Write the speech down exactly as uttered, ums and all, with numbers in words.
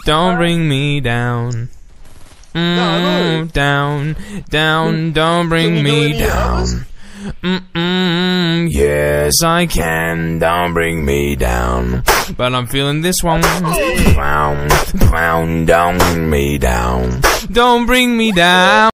don't bring me down. Mm, down, down, don't bring me down. Mm-mm, yes, I can, don't bring me down. But I'm feeling this one. Pound, pound, don't bring me down. Don't bring me down.